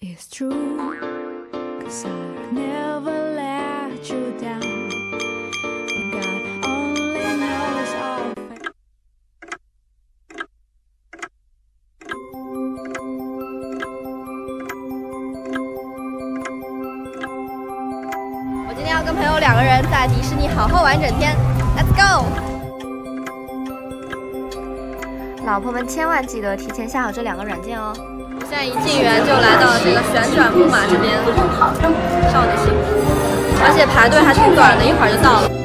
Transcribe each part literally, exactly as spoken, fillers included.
It's true, 'cause I never let you down. God only knows our fate. 我今天要跟朋友两个人在迪士尼好好玩一整天 ，Let's go！ 老婆们千万记得提前下好这两个软件哦。我现在一进园就来到了这个旋转木马这边，少女心，而且排队还挺短的，一会儿就到了。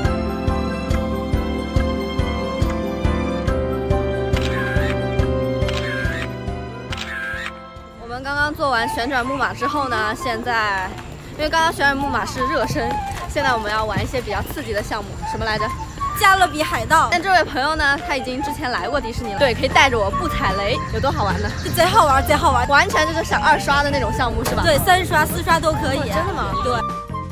我们刚刚做完旋转木马之后呢，现在因为刚刚旋转木马是热身，现在我们要玩一些比较刺激的项目，什么来着？ 加勒比海盗，但这位朋友呢，他已经之前来过迪士尼了，对，可以带着我不踩雷，有多好玩呢？ 这贼好玩，贼好玩， 完全就是想二刷的那种项目是吧？ 对，三刷、四刷都可以。 哦、真的吗？ 对。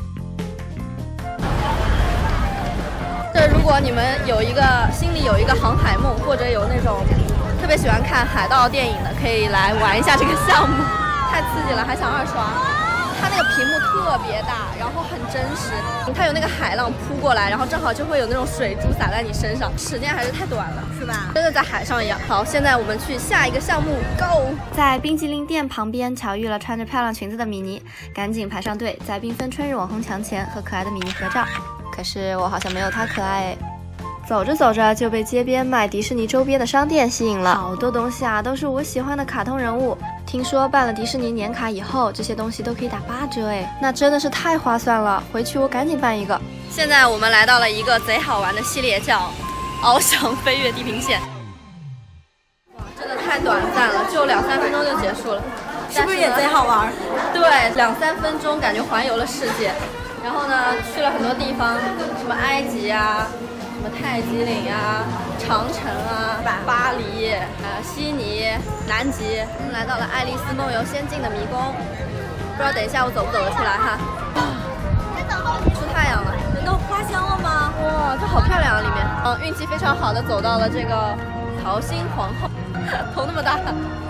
这如果你们有一个心里有一个航海梦，或者有那种特别喜欢看海盗电影的，可以来玩一下这个项目，太刺激了，还想二刷。 它那个屏幕特别大，然后很真实，它有那个海浪扑过来，然后正好就会有那种水珠洒在你身上，时间还是太短了，是吧？真的在海上一样。好，现在我们去下一个项目 ，Go！ 在冰淇淋店旁边巧遇了穿着漂亮裙子的米妮，赶紧排上队，在缤纷春日网红墙前和可爱的米妮合照。可是我好像没有她可爱诶。 走着走着就被街边卖迪士尼周边的商店吸引了，好多东西啊都是我喜欢的卡通人物。听说办了迪士尼年卡以后，这些东西都可以打八折哎，那真的是太划算了！回去我赶紧办一个。现在我们来到了一个贼好玩的系列，叫“翱翔飞跃地平线”。哇，真的太短暂了，就两三分钟就结束了， 是不是也贼好玩？ 对，两三分钟感觉环游了世界。然后呢，去了很多地方，什么埃及啊。 什么泰姬陵呀、长城啊、巴黎、呃悉尼、南极，我们来到了爱丽丝梦游仙境的迷宫，不知道等一下我走不走得出来哈。出太阳了， 闻到花香了吗？ 哇，这好漂亮啊！里面，嗯，运气非常好的走到了这个桃心皇后，头那么大。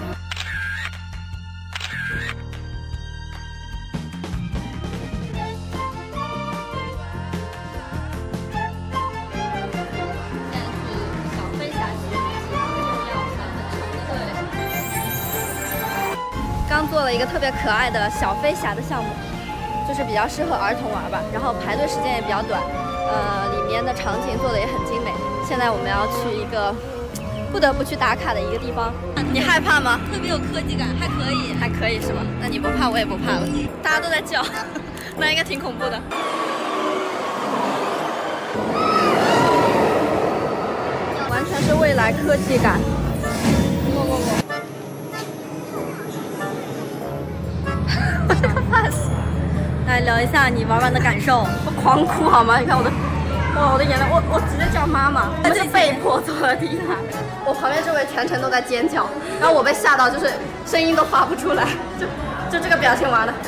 刚做了一个特别可爱的小飞侠的项目，就是比较适合儿童玩吧，然后排队时间也比较短，呃，里面的场景做的也很精美。现在我们要去一个不得不去打卡的一个地方，你害怕吗？ 特别有科技感，还可以， 还可以是吗？那你不怕，我也不怕了。大家都在叫，那应该挺恐怖的。完全是未来科技感。过过过。 来聊一下你玩完的感受。 我狂哭好吗？你看我的，哇，我的眼泪，我我直接叫妈妈。我就被迫坐了第一台。我旁边这位全程都在尖叫，然后我被吓到，就是声音都发不出来，就就这个表情玩的。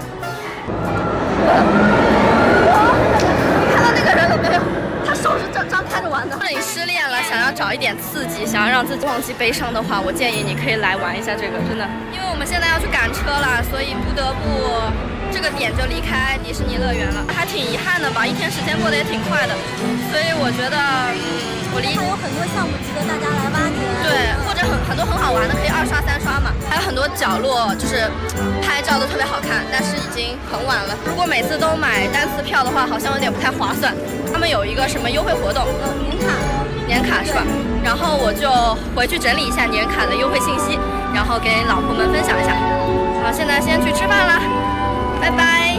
看到那个人了没有？他手是张张开着玩的。如果你失恋了，想要找一点刺激，想要让自己忘记悲伤的话，我建议你可以来玩一下这个，真的。因为我们现在要去赶车了，所以不得不。 这个点就离开迪士尼乐园了，还挺遗憾的吧？一天时间过得也挺快的，所以我觉得，嗯，我离还有很多项目值得大家来挖掘。 对，或者很很多很好玩的，可以二刷三刷嘛。还有很多角落就是拍照都特别好看，但是已经很晚了。如果每次都买单次票的话，好像有点不太划算。他们有一个什么优惠活动？ 年卡， 年卡是吧？然后我就回去整理一下年卡的优惠信息，然后给老婆们分享一下。好，现在先去吃饭啦。 拜拜。